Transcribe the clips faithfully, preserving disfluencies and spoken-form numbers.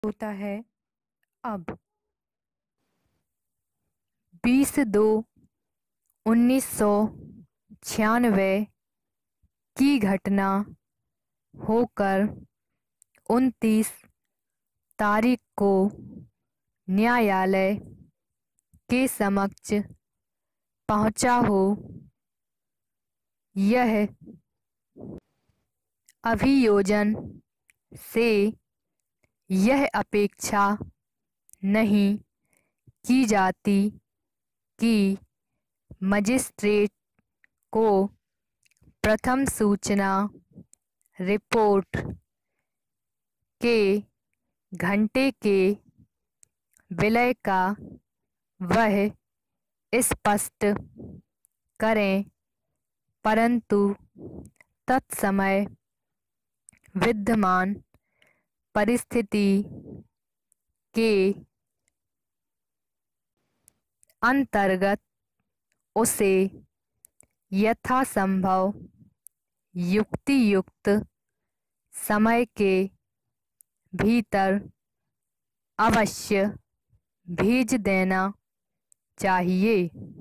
होता है। अब बीस दो उन्नीस सौ छियानवे की घटना होकर उनतीस तारीख को न्यायालय के समक्ष पहुंचा हो। यह अभियोजन से यह अपेक्षा नहीं की जाती कि मजिस्ट्रेट को प्रथम सूचना रिपोर्ट के घंटे के विलय का वह स्पष्ट करें, परंतु तत्समय विद्यमान परिस्थिति के अंतर्गत उसे यथासंभव युक्तियुक्त समय के भीतर अवश्य भेज देना चाहिए।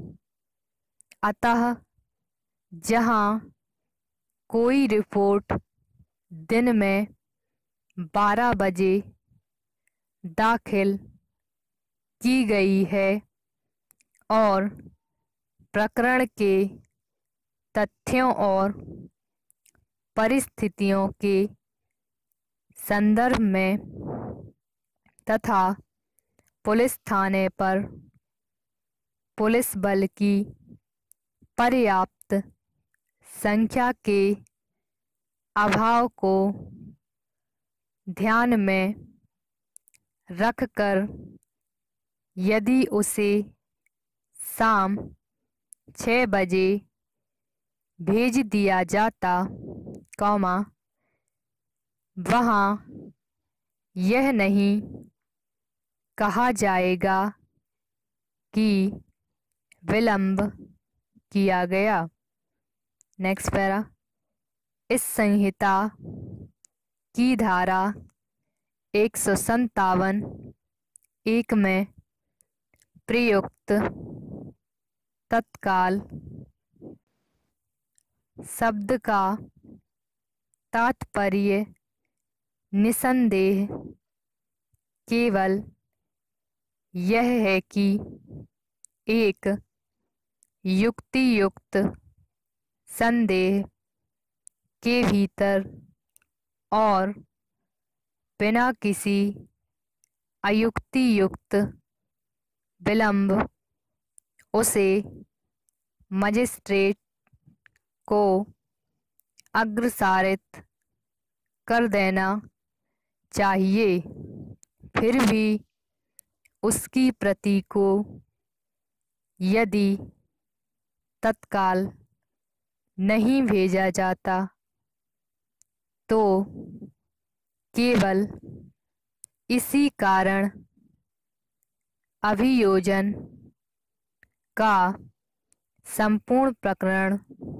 अतः जहां कोई रिपोर्ट दिन में बारह बजे दाखिल की गई है और प्रकरण के तथ्यों और परिस्थितियों के संदर्भ में तथा पुलिस थाने पर पुलिस बल की पर्याप्त संख्या के अभाव को ध्यान में रखकर यदि उसे शाम छः बजे भेज दिया जाता, कौमा वहाँ यह नहीं कहा जाएगा कि विलंब किया गया। Next para. इस संहिता की धारा एक सौ संतावन एक में प्रयुक्त तत्काल शब्द का तात्पर्य निसंदेह केवल यह है कि एक युक्तियुक्त संदेह के भीतर और बिना किसी अयुक्तियुक्त विलंब उसे मजिस्ट्रेट को अग्रसारित कर देना चाहिए। फिर भी उसकी प्रति को यदि तत्काल नहीं भेजा जाता तो केवल इसी कारण अभियोजन का संपूर्ण प्रकरण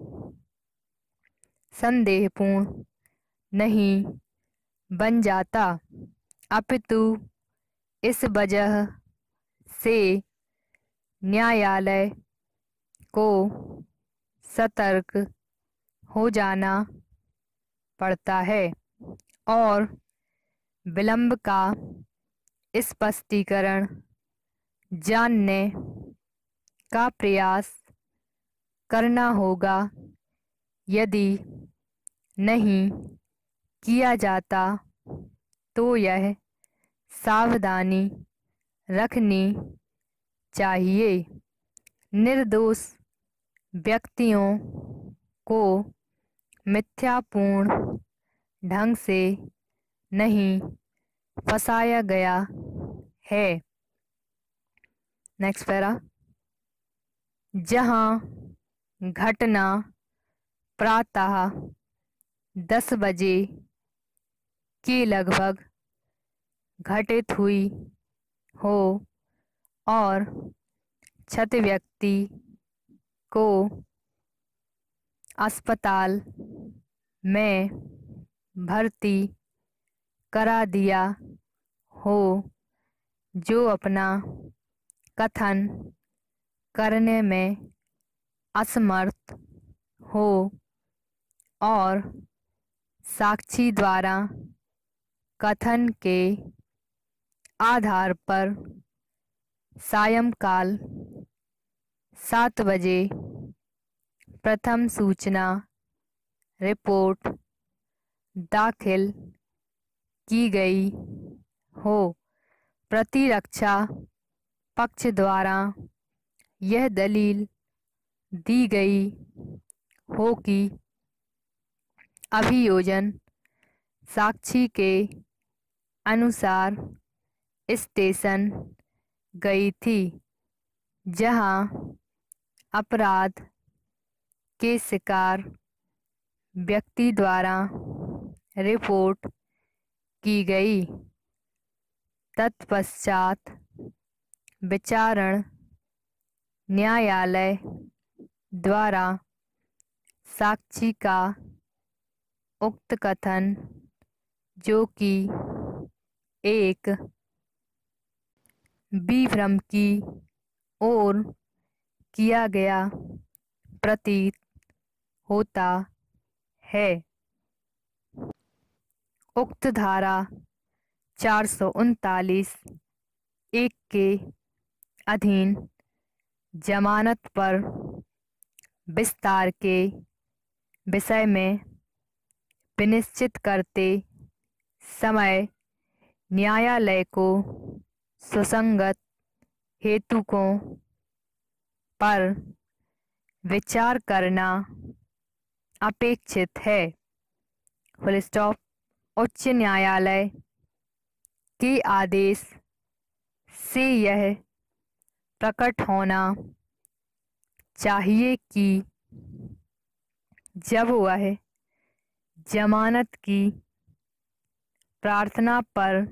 संदेहपूर्ण नहीं बन जाता, अपितु इस वजह से न्यायालय को सतर्क हो जाना पड़ता है और विलंब का स्पष्टीकरण जानने का प्रयास करना होगा। यदि नहीं किया जाता तो यह सावधानी रखनी चाहिए निर्दोष व्यक्तियों को मिथ्यापूर्ण ढंग से नहीं फंसाया गया है। Next para. जहां घटना प्रातः दस बजे के लगभग घटित हुई हो और क्षत व्यक्ति को अस्पताल में भर्ती करा दिया हो जो अपना कथन करने में असमर्थ हो और साक्षी द्वारा कथन के आधार पर सायंकाल सात बजे प्रथम सूचना रिपोर्ट दाखिल की गई हो। प्रतिरक्षा पक्ष द्वारा यह दलील दी गई हो कि अभियोजन साक्षी के अनुसार स्टेशन गई थी जहां अपराध के शिकार व्यक्ति द्वारा रिपोर्ट की गई। तत्पश्चात विचारण न्यायालय द्वारा साक्षी का उक्त कथन, जो कि एक विभ्रम की ओर किया गया प्रतीत होता है, उक्त धारा चार सौ उनतालीस एक के अधीन जमानत पर विस्तार के विषय में विनिश्चित करते समय न्यायालय को सुसंगत हेतुकों पर विचार करना अपेक्षित है। Full stop. उच्च न्यायालय के आदेश से यह प्रकट होना चाहिए कि जब वह जमानत की प्रार्थना पर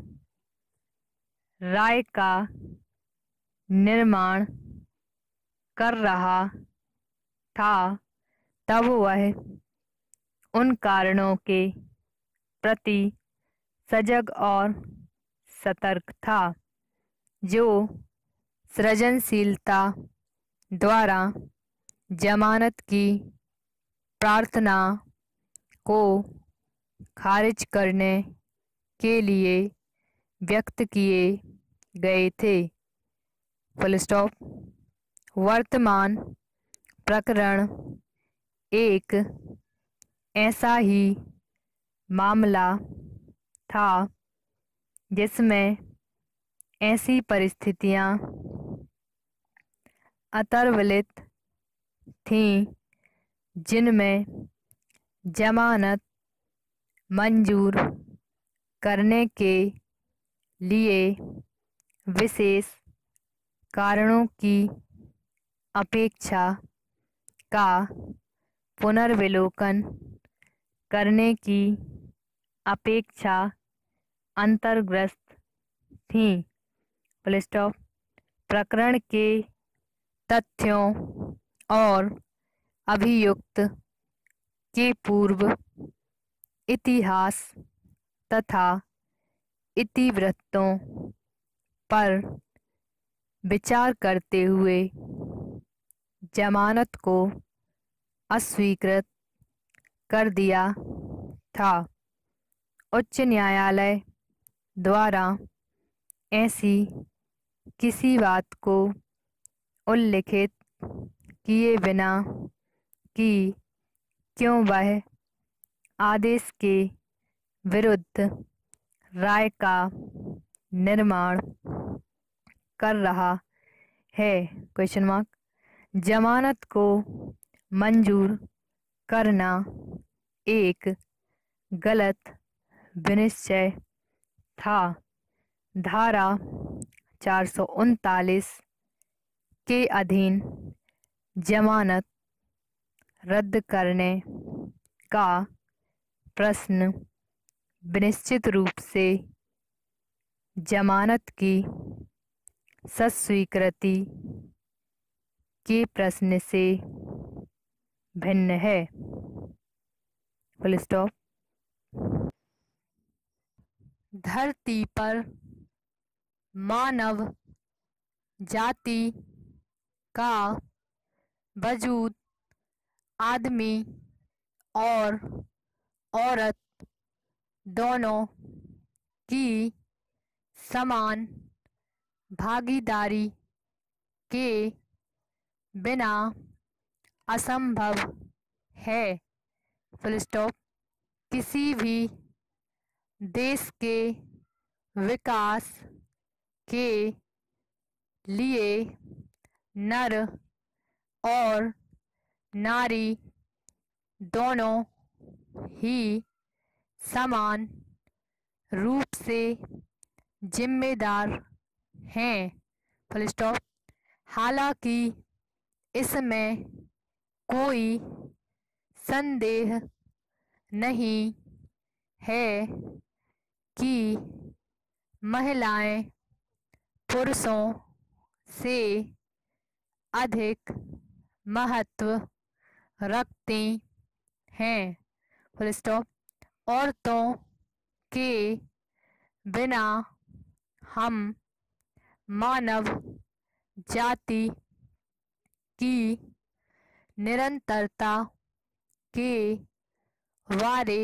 राय का निर्माण कर रहा था तब वह उन कारणों के प्रति सजग और सतर्क था जो सृजनशीलता द्वारा जमानत की प्रार्थना को खारिज करने के लिए व्यक्त किए गए थे। Full stop. वर्तमान प्रकरण एक ऐसा ही मामला था जिसमें ऐसी परिस्थितियां अंतर्वलित थीं जिनमें जमानत मंजूर करने के लिए विशेष कारणों की अपेक्षा का पुनर्विलोकन करने की अपेक्षा अंतर्ग्रस्त थीं। Full stop. प्रकरण के तथ्यों और अभियुक्त के पूर्व इतिहास तथा इतिवृत्तों पर विचार करते हुए जमानत को अस्वीकृत कर दिया था। उच्च न्यायालय द्वारा ऐसी किसी बात को उल्लिखित किए बिना कि क्यों वह आदेश के विरुद्ध राय का निर्माण कर रहा है, क्वेश्चन मार्क, जमानत को मंजूर करना एक गलत विनिश्चय था। धारा चार सौ उनतालीस के अधीन जमानत रद्द करने का प्रश्न निश्चित रूप से जमानत की सस्वीकृति के प्रश्न से भिन्न है। Full stop. धरती पर मानव जाति का वजूद आदमी और औरत दोनों की समान भागीदारी के बिना असंभव है। Full stop. किसी भी देश के विकास के लिए नर और नारी दोनों ही समान रूप से जिम्मेदार हैं। Full stop. हालांकि इसमें कोई संदेह नहीं है कि महिलाएं पुरुषों से अधिक महत्व रखती हैं। Full stop. औरतों के बिना हम मानव जाति की निरंतरता के बारे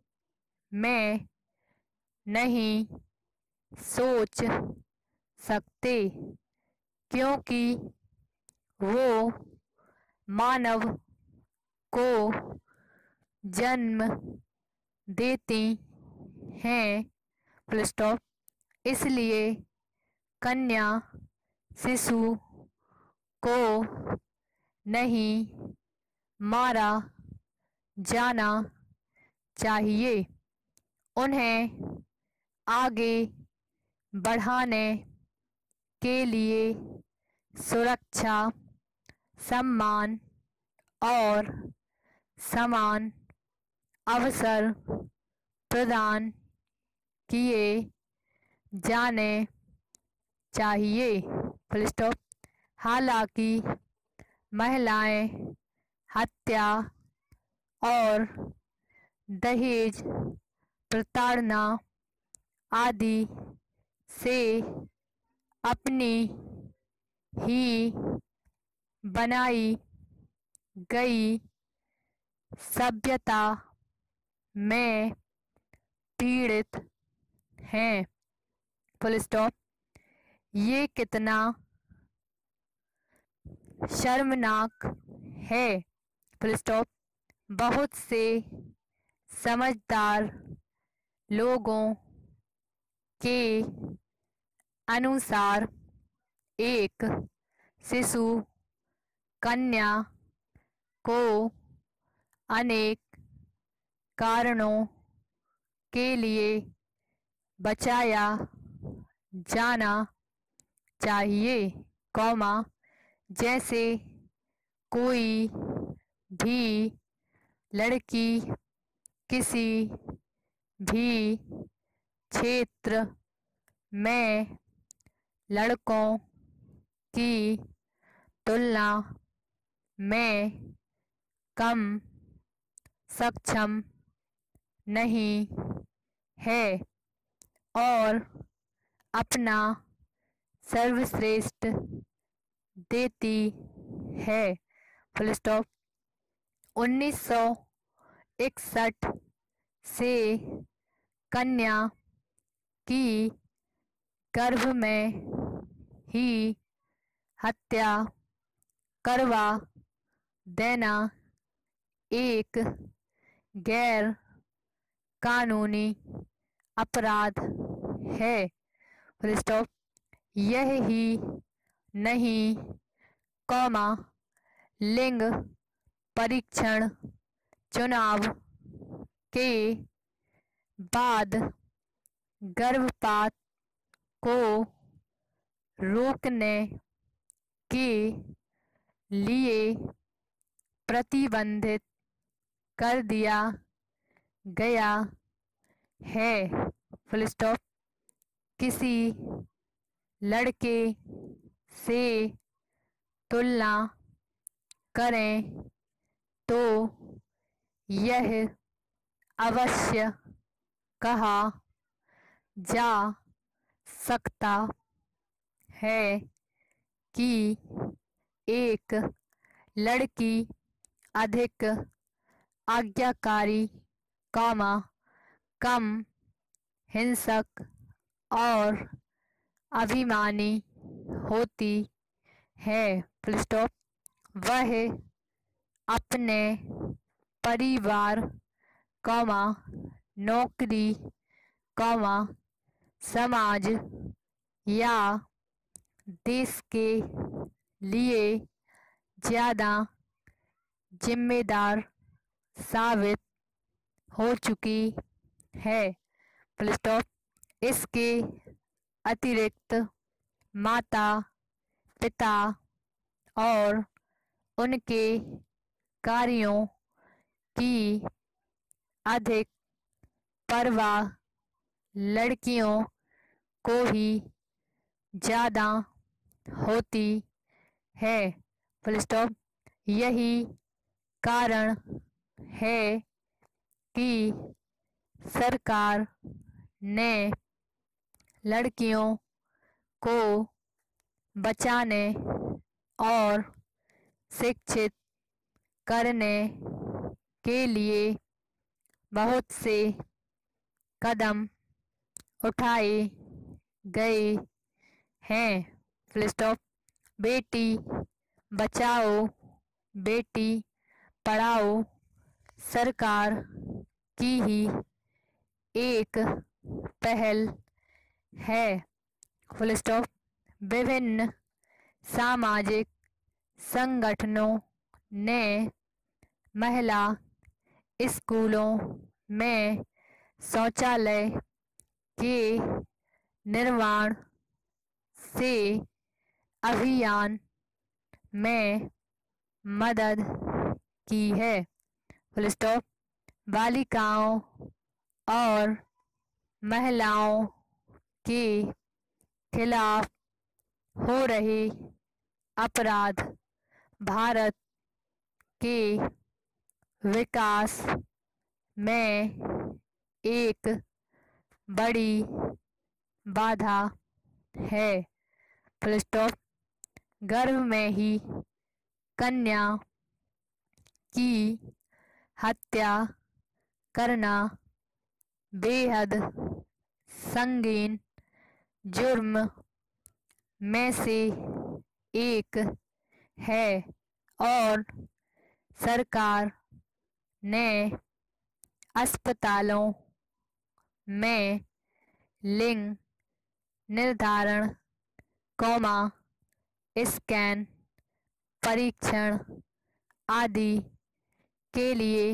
में नहीं सोच सकते, क्योंकि वो मानव को जन्म देती हैं। Full stop. इसलिए कन्या शिशु को नहीं मारा जाना चाहिए। उन्हें आगे बढ़ाने के लिए सुरक्षा, सम्मान और समान अवसर प्रदान किए जाने चाहिए। Full stop. हालांकि महिलाएं हत्या और दहेज प्रताड़ना आदि से अपनी ही बनाई गई सभ्यता में पीड़ित हैं। Full stop. ये कितना शर्मनाक है। Full stop. बहुत से समझदार लोगों के अनुसार एक शिशु कन्या को अनेक कारणों के लिए बचाया जाना चाहिए, कौमा जैसे कोई भी लड़की किसी भी क्षेत्र में लड़कों की तुलना में कम सक्षम नहीं है और अपना सर्वश्रेष्ठ देती है। Full stop. उन्नीस सौ इकसठ से कन्या की गर्भ में ही हत्या करवा देना एक गैर कानूनी अपराध है। Full stop. यह ही नहीं, कौमा लिंग परीक्षण चुनाव के बाद गर्भपात को रोकने के लिए प्रतिबंधित कर दिया गया है। Full stop. किसी लड़के से तुलना करें तो यह अवश्य कहा जा सकता है कि एक लड़की अधिक आज्ञाकारी, कॉमा, कम हिंसक और अभिमानी होती है, फुल स्टॉप। वह अपने परिवार, कॉमा, नौकरी, कॉमा, समाज या देश के लिए ज़्यादा जिम्मेदार साबित हो चुकी है, फुल स्टॉप। इसके अतिरिक्त माता पिता और उनके कार्यों की अधिक परवाह लड़कियों को ही ज़्यादा होती है, फुल स्टॉप। यही कारण है कि सरकार ने लड़कियों को बचाने और शिक्षित करने के लिए बहुत से कदम उठाए गए हैं, फुल स्टॉप। बेटी बचाओ बेटी पढ़ाओ सरकार की ही एक पहल है, फुल स्टॉप। विभिन्न सामाजिक संगठनों ने महिला स्कूलों में शौचालय के निर्माण से अभियान में मदद की है, फुल स्टॉप। बालिकाओं और महिलाओं के खिलाफ हो रहे अपराध भारत के विकास में एक बड़ी बाधा है, फुल स्टॉप। गर्भ में ही कन्या की हत्या करना बेहद संगीन जुर्म में से एक है और सरकार ने अस्पतालों में लिंग निर्धारण, कॉमा, स्कैन परीक्षण आदि के लिए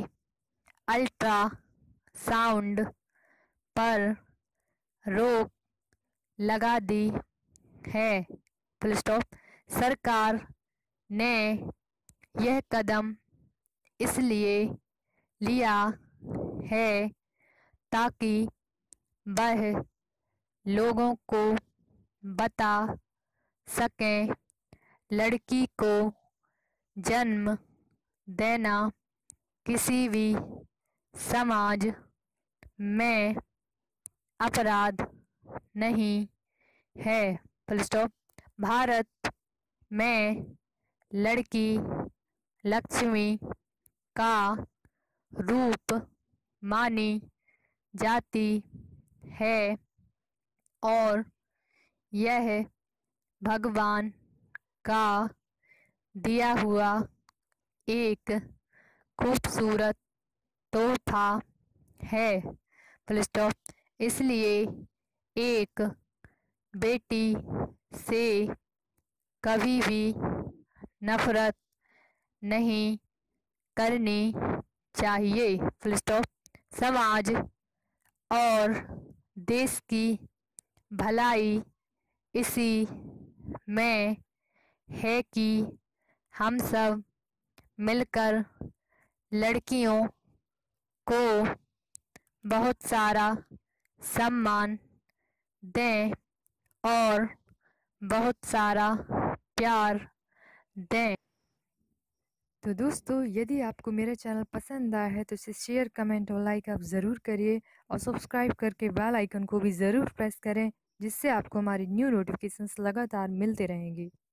अल्ट्रासाउंड पर रोक लगा दी है, फुल स्टॉप। सरकार ने यह कदम इसलिए लिया है ताकि वह लोगों को बता सकें लड़की को जन्म देना किसी भी समाज में अपराध नहीं है, फुल स्टॉप। भारत में लड़की लक्ष्मी का रूप मानी जाती है और यह भगवान का दिया हुआ एक खूबसूरत तोहफा है, फुल स्टॉप। इसलिए एक बेटी से कभी भी नफरत नहीं करनी चाहिए, फुल स्टॉप। समाज और देश की भलाई इसी में है कि हम सब मिलकर लड़कियों को बहुत सारा सम्मान दें और बहुत सारा प्यार दें। तो दोस्तों, यदि आपको मेरा चैनल पसंद आया है तो इसे शेयर, कमेंट और लाइक आप ज़रूर करिए और सब्सक्राइब करके बेल आइकन को भी ज़रूर प्रेस करें जिससे आपको हमारी न्यू नोटिफिकेशंस लगातार मिलते रहेंगी।